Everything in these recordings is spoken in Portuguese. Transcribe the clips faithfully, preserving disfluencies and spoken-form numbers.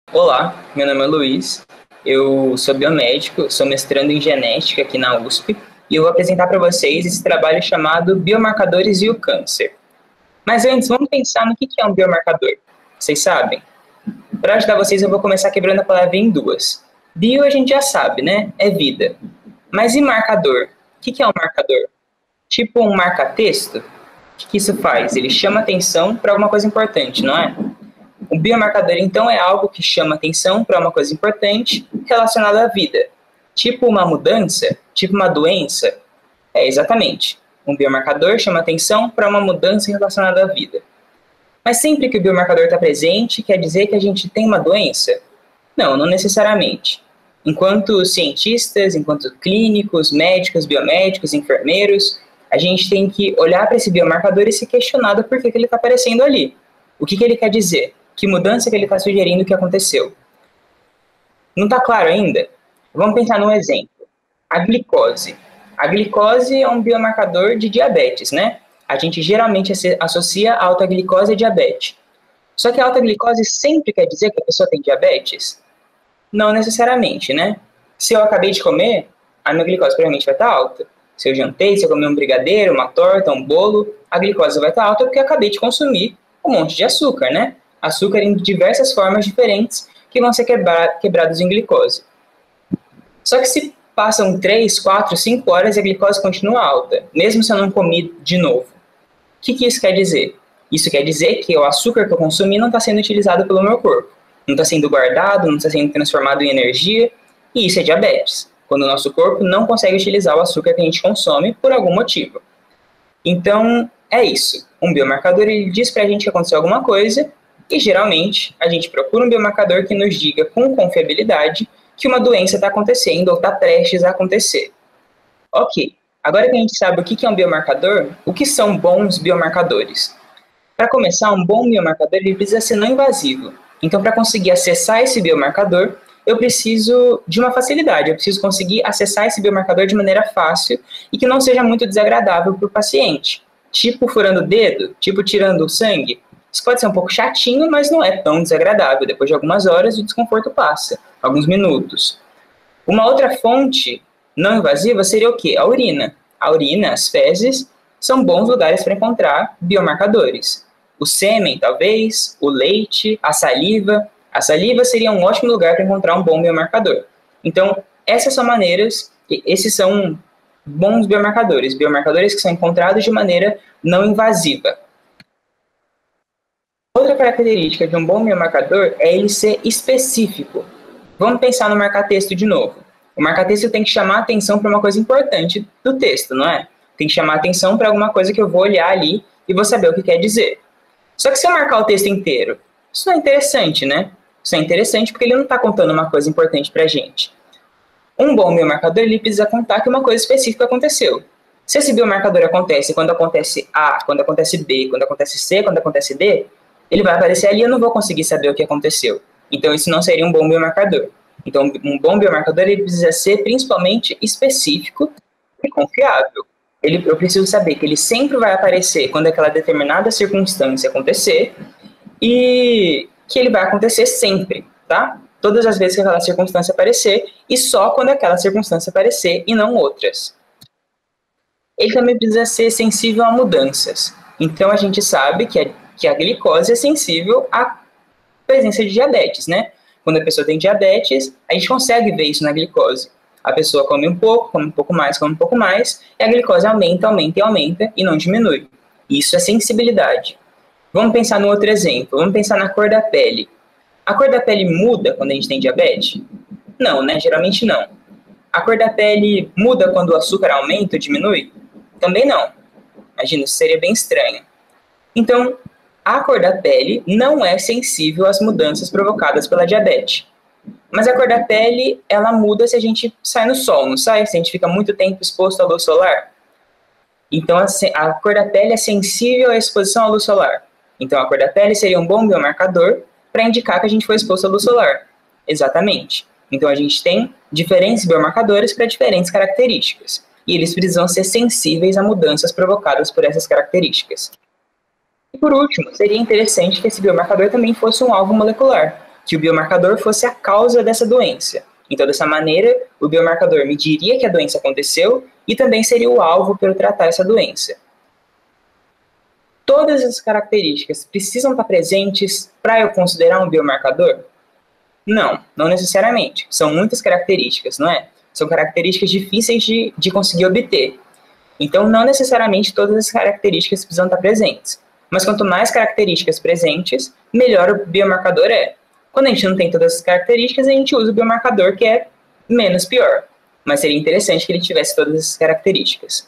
Olá, meu nome é Luiz, eu sou biomédico, sou mestrando em genética aqui na U S P e eu vou apresentar para vocês esse trabalho chamado Biomarcadores e o Câncer. Mas antes, vamos pensar no que é um biomarcador. Vocês sabem? Para ajudar vocês, eu vou começar quebrando a palavra em duas. Bio a gente já sabe, né? É vida. Mas e marcador? O que é um marcador? Tipo um marca-texto? O que isso faz? Ele chama atenção para alguma coisa importante, não é? O biomarcador, então, é algo que chama atenção para uma coisa importante relacionada à vida. Tipo uma mudança, tipo uma doença. É, exatamente. Um biomarcador chama atenção para uma mudança relacionada à vida. Mas sempre que o biomarcador está presente, quer dizer que a gente tem uma doença? Não, não necessariamente. Enquanto cientistas, enquanto clínicos, médicos, biomédicos, enfermeiros, a gente tem que olhar para esse biomarcador e se questionar do porquê que ele está aparecendo ali. O que, que ele quer dizer? Que mudança que ele está sugerindo que aconteceu? Não está claro ainda? Vamos pensar num exemplo. A glicose. A glicose é um biomarcador de diabetes, né? A gente geralmente associa a alta glicose a diabetes. Só que a alta glicose sempre quer dizer que a pessoa tem diabetes? Não necessariamente, né? Se eu acabei de comer, a minha glicose provavelmente vai estar alta. Se eu jantei, se eu comi um brigadeiro, uma torta, um bolo, a glicose vai estar alta porque eu acabei de consumir um monte de açúcar, né? Açúcar em diversas formas diferentes que vão ser quebra quebrados em glicose. Só que se passam três, quatro, cinco horas e a glicose continua alta, mesmo se eu não comi de novo. O que, que isso quer dizer? Isso quer dizer que o açúcar que eu consumi não está sendo utilizado pelo meu corpo. Não está sendo guardado, não está sendo transformado em energia, e isso é diabetes, quando o nosso corpo não consegue utilizar o açúcar que a gente consome por algum motivo. Então, é isso. Um biomarcador ele diz para a gente que aconteceu alguma coisa, e geralmente a gente procura um biomarcador que nos diga com confiabilidade que uma doença está acontecendo ou está prestes a acontecer. Ok, agora que a gente sabe o que é um biomarcador, o que são bons biomarcadores? Para começar, um bom biomarcador ele precisa ser não invasivo. Então, para conseguir acessar esse biomarcador, eu preciso de uma facilidade, eu preciso conseguir acessar esse biomarcador de maneira fácil e que não seja muito desagradável para o paciente. Tipo furando o dedo, tipo tirando o sangue. Isso pode ser um pouco chatinho, mas não é tão desagradável. Depois de algumas horas, o desconforto passa, alguns minutos. Uma outra fonte não invasiva seria o quê? A urina. A urina, as fezes, são bons lugares para encontrar biomarcadores. O sêmen, talvez, o leite, a saliva. A saliva seria um ótimo lugar para encontrar um bom biomarcador. Então, essas são maneiras, esses são bons biomarcadores, biomarcadores que são encontrados de maneira não invasiva. Outra característica de um bom biomarcador é ele ser específico. Vamos pensar no marca-texto de novo. O marca-texto tem que chamar atenção para uma coisa importante do texto, não é? Tem que chamar atenção para alguma coisa que eu vou olhar ali e vou saber o que quer dizer. Só que se eu marcar o texto inteiro, isso não é interessante, né? Isso é interessante porque ele não está contando uma coisa importante para a gente. Um bom biomarcador ele precisa contar que uma coisa específica aconteceu. Se esse biomarcador acontece quando acontece A, quando acontece B, quando acontece C, quando acontece D, ele vai aparecer ali e eu não vou conseguir saber o que aconteceu. Então, isso não seria um bom biomarcador. Então, um bom biomarcador ele precisa ser principalmente específico e confiável. Ele, eu preciso saber que ele sempre vai aparecer quando aquela determinada circunstância acontecer e que ele vai acontecer sempre, tá? Todas as vezes que aquela circunstância aparecer e só quando aquela circunstância aparecer e não outras. Ele também precisa ser sensível a mudanças. Então, a gente sabe que a que a glicose é sensível à presença de diabetes, né? Quando a pessoa tem diabetes, a gente consegue ver isso na glicose. A pessoa come um pouco, come um pouco mais, come um pouco mais, e a glicose aumenta, aumenta e aumenta e não diminui. Isso é sensibilidade. Vamos pensar no outro exemplo, vamos pensar na cor da pele. A cor da pele muda quando a gente tem diabetes? Não, né? Geralmente não. A cor da pele muda quando o açúcar aumenta ou diminui? Também não. Imagina, isso seria bem estranho. Então, a cor da pele não é sensível às mudanças provocadas pela diabetes. Mas a cor da pele, ela muda se a gente sai no sol, não sai? Se a gente fica muito tempo exposto à luz solar. Então, a, a cor da pele é sensível à exposição à luz solar. Então, a cor da pele seria um bom biomarcador para indicar que a gente foi exposto à luz solar. Exatamente. Então, a gente tem diferentes biomarcadores para diferentes características. E eles precisam ser sensíveis a mudanças provocadas por essas características. E por último, seria interessante que esse biomarcador também fosse um alvo molecular. que o biomarcador fosse a causa dessa doença. Então, dessa maneira, o biomarcador mediria que a doença aconteceu e também seria o alvo para eu tratar essa doença. Todas as características precisam estar presentes para eu considerar um biomarcador? Não, não necessariamente. São muitas características, não é? São características difíceis de, de conseguir obter. Então, não necessariamente todas as características precisam estar presentes. Mas quanto mais características presentes, melhor o biomarcador é. Quando a gente não tem todas as características, a gente usa o biomarcador que é menos pior. Mas seria interessante que ele tivesse todas essas características.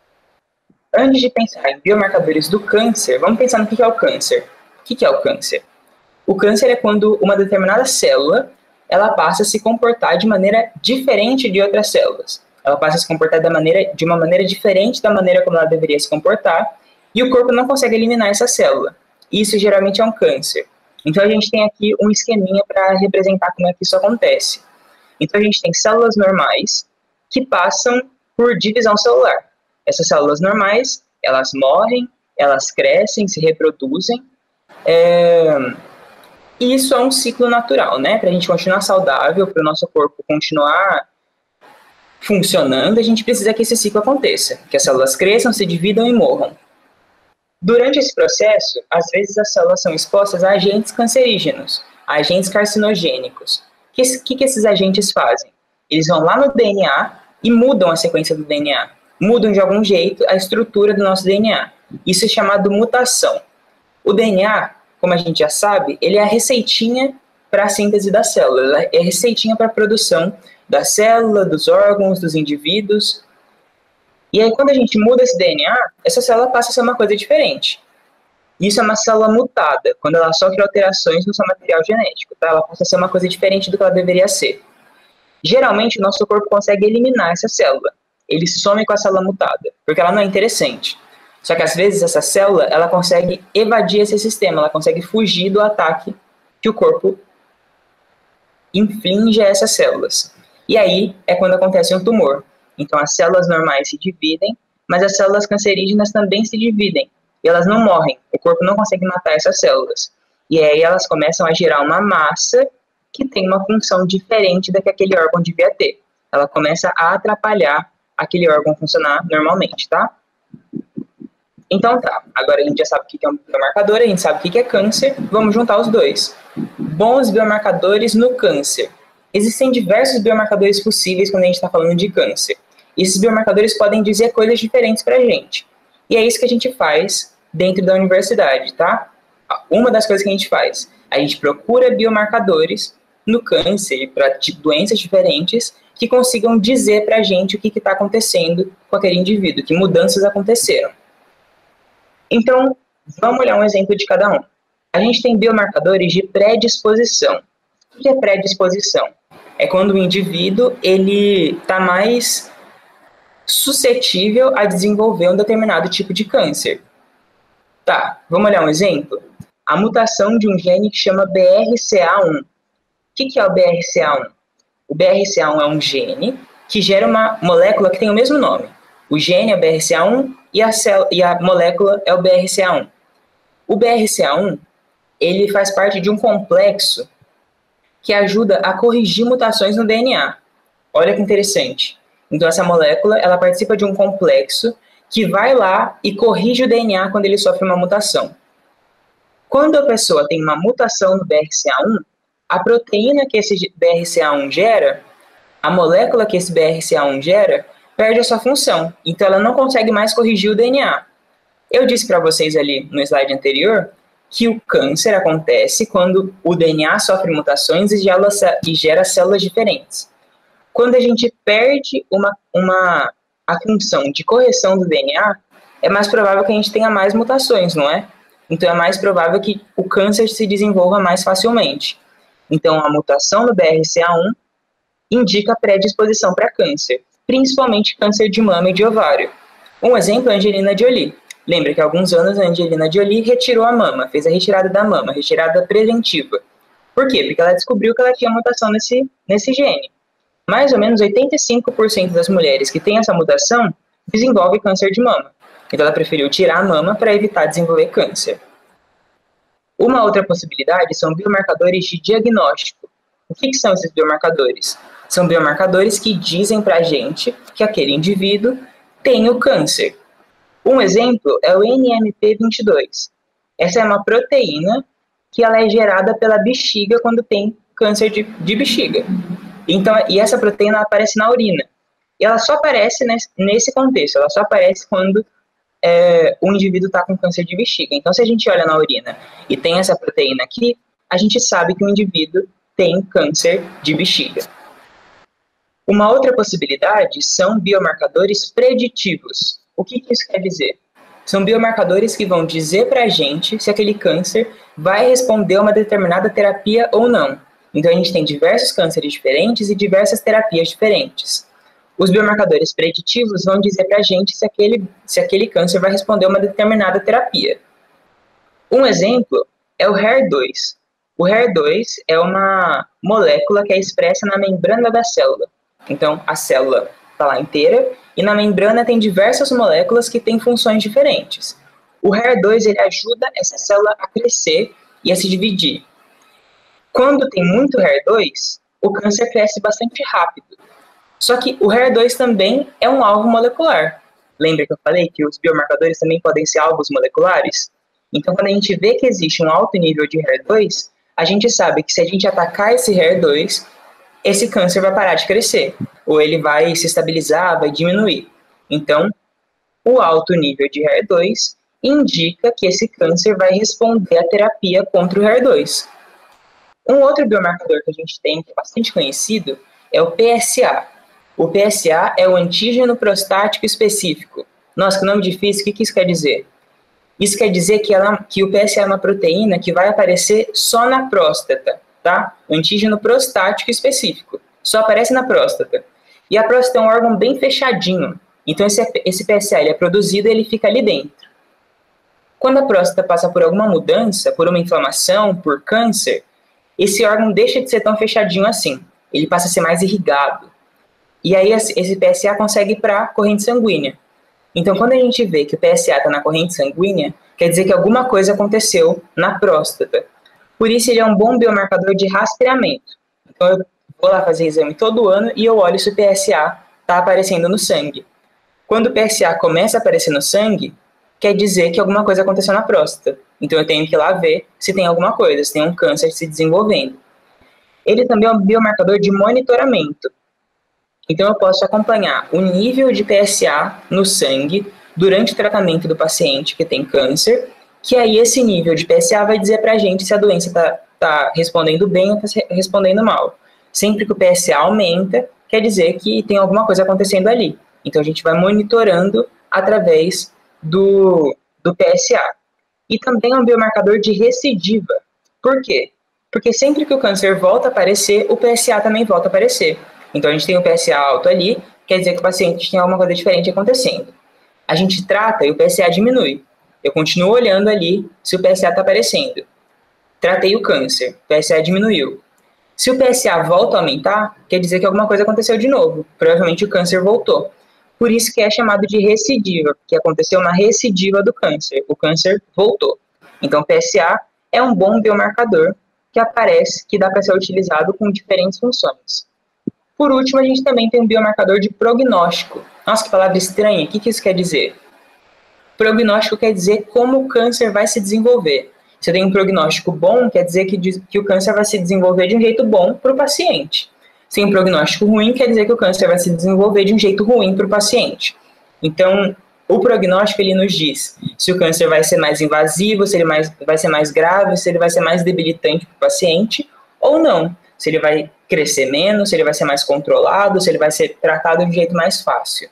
Antes de pensar em biomarcadores do câncer, vamos pensar no que é o câncer. O que é o câncer? O câncer é quando uma determinada célula ela passa a se comportar de maneira diferente de outras células. Ela passa a se comportar da maneira, de uma maneira diferente da maneira como ela deveria se comportar, e o corpo não consegue eliminar essa célula. Isso geralmente é um câncer. Então a gente tem aqui um esqueminha para representar como é que isso acontece. Então a gente tem células normais que passam por divisão celular. Essas células normais, elas morrem, elas crescem, se reproduzem. É... E isso é um ciclo natural, né? Para a gente continuar saudável, para o nosso corpo continuar funcionando, a gente precisa que esse ciclo aconteça, que as células cresçam, se dividam e morram. Durante esse processo, às vezes as células são expostas a agentes cancerígenos, a agentes carcinogênicos. O que, que, que esses agentes fazem? Eles vão lá no D N A e mudam a sequência do D N A. Mudam de algum jeito a estrutura do nosso D N A. Isso é chamado mutação. O D N A, como a gente já sabe, ele é a receitinha para a síntese da célula, é a receitinha para a produção da célula, dos órgãos, dos indivíduos. E aí, quando a gente muda esse D N A, essa célula passa a ser uma coisa diferente. Isso é uma célula mutada, quando ela sofre alterações no seu material genético, tá? Ela passa a ser uma coisa diferente do que ela deveria ser. Geralmente, o nosso corpo consegue eliminar essa célula. Ele some com a célula mutada, porque ela não é interessante. Só que, às vezes, essa célula ela consegue evadir esse sistema, ela consegue fugir do ataque que o corpo inflige a essas células. E aí é quando acontece um tumor. Então, as células normais se dividem, mas as células cancerígenas também se dividem. E elas não morrem, o corpo não consegue matar essas células. E aí elas começam a gerar uma massa que tem uma função diferente da que aquele órgão devia ter. Ela começa a atrapalhar aquele órgão funcionar normalmente, tá? Então tá, agora a gente já sabe o que é um biomarcador, a gente sabe o que é câncer, vamos juntar os dois. Bons biomarcadores no câncer. Existem diversos biomarcadores possíveis quando a gente está falando de câncer. E esses biomarcadores podem dizer coisas diferentes para a gente. E é isso que a gente faz dentro da universidade, tá? Uma das coisas que a gente faz, a gente procura biomarcadores no câncer para doenças diferentes que consigam dizer para a gente o que está acontecendo com aquele indivíduo, que mudanças aconteceram. Então, vamos olhar um exemplo de cada um. A gente tem biomarcadores de predisposição. O que é predisposição? É quando o indivíduo ele está mais suscetível a desenvolver um determinado tipo de câncer. Tá, vamos olhar um exemplo? A mutação de um gene que chama B R C A um. O que, que é o B R C A um? O B R C A um é um gene que gera uma molécula que tem o mesmo nome. O gene é B R C A um e a, célula, e a molécula é o B R C A um. O B R C A um ele faz parte de um complexo que ajuda a corrigir mutações no D N A. Olha que interessante. Então, essa molécula ela participa de um complexo que vai lá e corrige o D N A quando ele sofre uma mutação. Quando a pessoa tem uma mutação no B R C A um, a proteína que esse B R C A um gera, a molécula que esse B R C A um gera, perde a sua função. Então, ela não consegue mais corrigir o D N A. Eu disse para vocês ali no slide anterior que o câncer acontece quando o D N A sofre mutações e gera, e gera células diferentes. Quando a gente perde uma, uma, a função de correção do D N A, é mais provável que a gente tenha mais mutações, não é? Então, é mais provável que o câncer se desenvolva mais facilmente. Então, a mutação do B R C A um indica predisposição para câncer, principalmente câncer de mama e de ovário. Um exemplo é a Angelina Jolie. Lembra que há alguns anos a Angelina Jolie retirou a mama, fez a retirada da mama, retirada preventiva. Por quê? Porque ela descobriu que ela tinha mutação nesse, nesse gene. Mais ou menos oitenta e cinco por cento das mulheres que têm essa mutação desenvolvem câncer de mama. Então ela preferiu tirar a mama para evitar desenvolver câncer. Uma outra possibilidade são biomarcadores de diagnóstico. O que, que são esses biomarcadores? São biomarcadores que dizem para a gente que aquele indivíduo tem o câncer. Um exemplo é o N M P vinte e dois. Essa é uma proteína que ela é gerada pela bexiga quando tem câncer de, de bexiga. Então, e essa proteína aparece na urina. E ela só aparece nesse, nesse contexto, ela só aparece quando é, o indivíduo está com câncer de bexiga. Então, se a gente olha na urina e tem essa proteína aqui, a gente sabe que o indivíduo tem câncer de bexiga. Uma outra possibilidade são biomarcadores preditivos. O que, que isso quer dizer? São biomarcadores que vão dizer para a gente se aquele câncer vai responder a uma determinada terapia ou não. Então, a gente tem diversos cânceres diferentes e diversas terapias diferentes. Os biomarcadores preditivos vão dizer para a gente se aquele, se aquele câncer vai responder a uma determinada terapia. Um exemplo é o H E R dois. O H E R dois é uma molécula que é expressa na membrana da célula. Então, a célula está lá inteira e na membrana tem diversas moléculas que têm funções diferentes. O H E R dois ele ajuda essa célula a crescer e a se dividir. Quando tem muito H E R dois, o câncer cresce bastante rápido. Só que o H E R dois também é um alvo molecular. Lembra que eu falei que os biomarcadores também podem ser alvos moleculares? Então, quando a gente vê que existe um alto nível de H E R dois, a gente sabe que se a gente atacar esse H E R dois, esse câncer vai parar de crescer, ou ele vai se estabilizar, vai diminuir. Então, o alto nível de H E R dois indica que esse câncer vai responder à terapia contra o H E R dois. Um outro biomarcador que a gente tem, que é bastante conhecido, é o P S A. O P S A é o antígeno prostático específico. Nossa, que nome difícil, o que, que isso quer dizer? Isso quer dizer que, ela, que o P S A é uma proteína que vai aparecer só na próstata, tá? O antígeno prostático específico. Só aparece na próstata. E a próstata é um órgão bem fechadinho. Então, esse, esse P S A ele é produzido e ele fica ali dentro. Quando a próstata passa por alguma mudança, por uma inflamação, por câncer, esse órgão deixa de ser tão fechadinho assim. Ele passa a ser mais irrigado. E aí esse P S A consegue ir para a corrente sanguínea. Então, quando a gente vê que o P S A está na corrente sanguínea, quer dizer que alguma coisa aconteceu na próstata. Por isso, ele é um bom biomarcador de rastreamento. Então, eu vou lá fazer exame todo ano e eu olho se o P S A está aparecendo no sangue. Quando o P S A começa a aparecer no sangue, quer dizer que alguma coisa aconteceu na próstata. Então, eu tenho que ir lá ver se tem alguma coisa, se tem um câncer se desenvolvendo. Ele também é um biomarcador de monitoramento. Então, eu posso acompanhar o nível de P S A no sangue durante o tratamento do paciente que tem câncer, que aí esse nível de P S A vai dizer para a gente se a doença está tá respondendo bem ou está respondendo mal. Sempre que o P S A aumenta, quer dizer que tem alguma coisa acontecendo ali. Então, a gente vai monitorando através do, do P S A. E também é um biomarcador de recidiva. Por quê? Porque sempre que o câncer volta a aparecer, o P S A também volta a aparecer. Então, a gente tem o P S A alto ali, quer dizer que o paciente tem alguma coisa diferente acontecendo. A gente trata e o P S A diminui. Eu continuo olhando ali se o P S A está aparecendo. Tratei o câncer, o P S A diminuiu. Se o P S A volta a aumentar, quer dizer que alguma coisa aconteceu de novo. Provavelmente o câncer voltou. Por isso que é chamado de recidiva, porque aconteceu uma recidiva do câncer. O câncer voltou. Então, o P S A é um bom biomarcador que aparece, que dá para ser utilizado com diferentes funções. Por último, a gente também tem um biomarcador de prognóstico. Nossa, que palavra estranha. O que, que isso quer dizer? Prognóstico quer dizer como o câncer vai se desenvolver. Se tem um prognóstico bom, quer dizer que, que o câncer vai se desenvolver de um jeito bom para o paciente. Se tem um prognóstico ruim, quer dizer que o câncer vai se desenvolver de um jeito ruim para o paciente. Então, o prognóstico ele nos diz se o câncer vai ser mais invasivo, se ele mais, vai ser mais grave, se ele vai ser mais debilitante para o paciente ou não. Se ele vai crescer menos, se ele vai ser mais controlado, se ele vai ser tratado de um jeito mais fácil.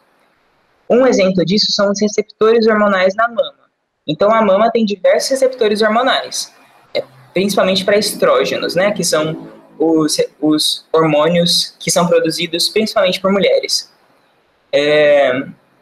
Um exemplo disso são os receptores hormonais na mama. Então, a mama tem diversos receptores hormonais, principalmente para estrógenos, né, que são os, os hormônios que são produzidos principalmente por mulheres. É...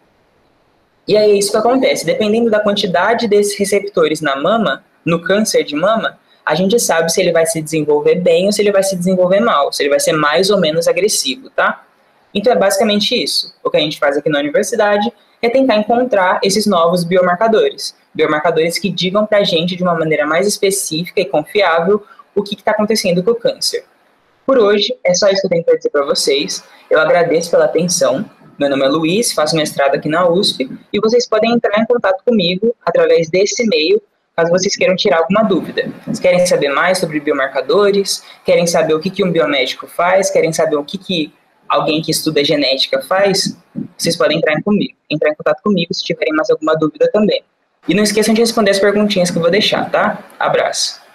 E aí é isso que acontece. Dependendo da quantidade desses receptores na mama, no câncer de mama, a gente sabe se ele vai se desenvolver bem ou se ele vai se desenvolver mal, se ele vai ser mais ou menos agressivo, tá? Então é basicamente isso. O que a gente faz aqui na universidade é tentar encontrar esses novos biomarcadores. Biomarcadores que digam para a gente de uma maneira mais específica e confiável o que está acontecendo com o câncer. Por hoje, é só isso que eu tenho para dizer para vocês. Eu agradeço pela atenção. Meu nome é Luiz, faço mestrado aqui na U S P e vocês podem entrar em contato comigo através desse e-mail, caso vocês queiram tirar alguma dúvida. Vocês querem saber mais sobre biomarcadores? Querem saber o que, que um biomédico faz? Querem saber o que, que alguém que estuda genética faz? Vocês podem entrar em, comigo, entrar em contato comigo se tiverem mais alguma dúvida também. E não esqueçam de responder as perguntinhas que eu vou deixar, tá? Abraço!